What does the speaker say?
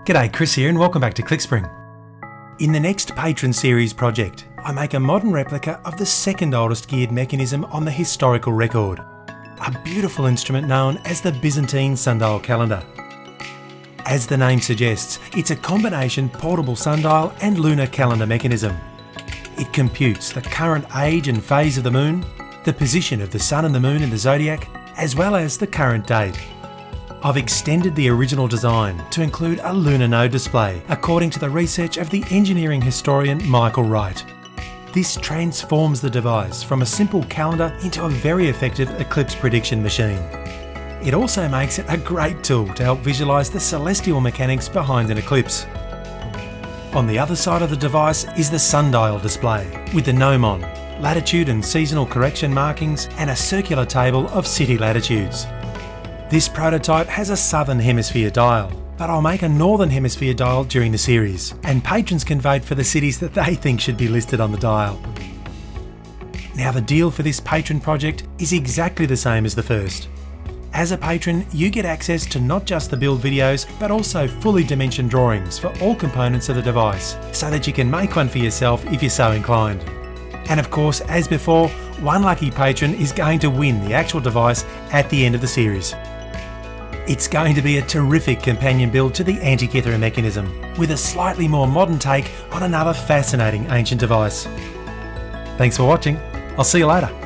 G'day, Chris here and welcome back to ClickSpring. In the next Patron Series project, I make a modern replica of the second oldest geared mechanism on the historical record, a beautiful instrument known as the Byzantine sundial calendar. As the name suggests, it's a combination portable sundial and lunar calendar mechanism. It computes the current age and phase of the moon, the position of the sun and the moon in the zodiac, as well as the current date. I've extended the original design to include a lunar node display, according to the research of the engineering historian Michael Wright. This transforms the device from a simple calendar into a very effective eclipse prediction machine. It also makes it a great tool to help visualise the celestial mechanics behind an eclipse. On the other side of the device is the sundial display, with the gnomon, latitude and seasonal correction markings, and a circular table of city latitudes. This prototype has a southern hemisphere dial, but I'll make a northern hemisphere dial during the series, and patrons can vote for the cities that they think should be listed on the dial. Now the deal for this patron project is exactly the same as the first. As a patron, you get access to not just the build videos, but also fully dimensioned drawings for all components of the device, so that you can make one for yourself if you're so inclined. And of course, as before, one lucky patron is going to win the actual device at the end of the series. It's going to be a terrific companion build to the Antikythera mechanism, with a slightly more modern take on another fascinating ancient device. Thanks for watching. I'll see you later.